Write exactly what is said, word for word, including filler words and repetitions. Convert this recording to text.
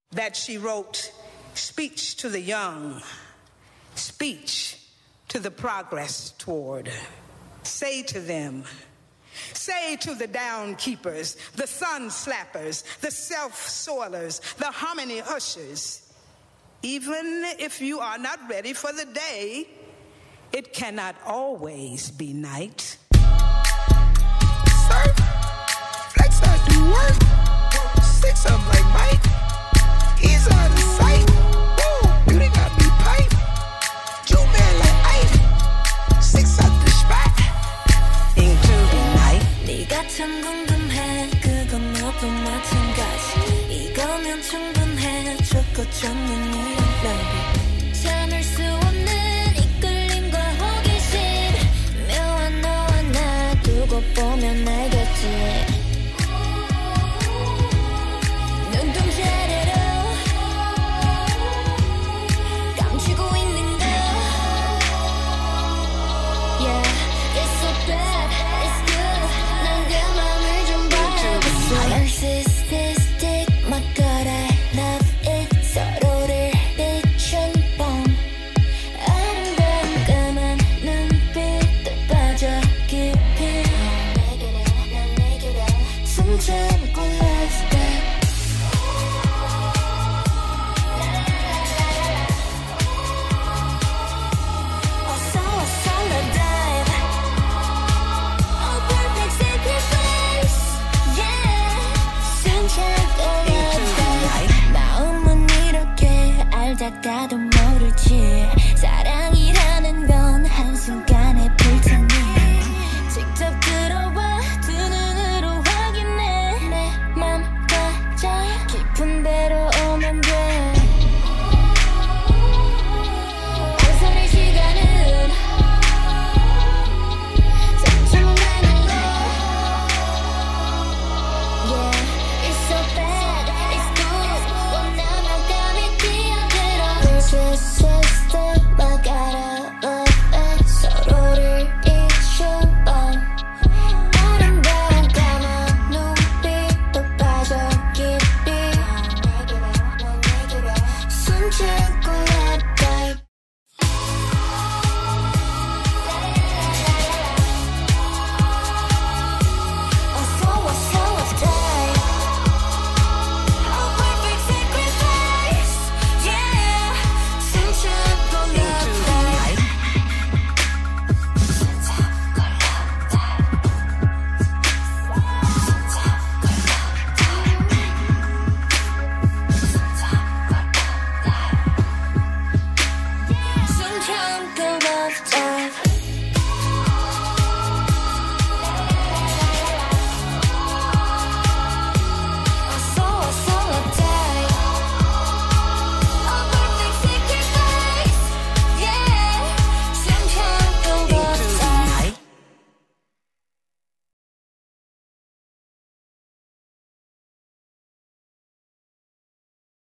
that she wrote speech to the young, speech to the progress toward. Say to them, say to the down keepers, the sun slappers, the self-soilers, the harmony ushers, even if you are not ready for the day, it cannot always be night. Surf, flex out, do work, six up like Mike, he's on the sight, woo, beauty got me pipe, Jew man like Ike, six up the spot, including night. 네가 참 궁금해, 그건 너도 마찬가지. 이거면 충분해, 좋고 좋는 이런 love. 참을 수 없는 이끌림과 호기심, 묘한 너와 나 두고 보면 알겠지. 눈동자래로 감추고 있는 거. Yeah, it's so bad, it's good. 난 그 맘을 좀 봐야겠어. Narcissistic, my God, I love it. 서로를 비춘 밤, 아름다운 까만 눈빛도 빠져 깊이. 숨참고 let's go. 어서 어서 let's dive. Oh perfect sacrifice, yeah. 숨참고 let's dive. 마음은 이렇게 알다가도 모르지. 사랑이라는 건 한순간의 불타니. 직접 들어와 두 눈으로 확인해. 내 맘 가져 깊은 데로 오면 돼. 어설의 시간은 상처나는 거. Yeah, it's so bad, it's good. 원나만 감이 뛰어들어. It's just so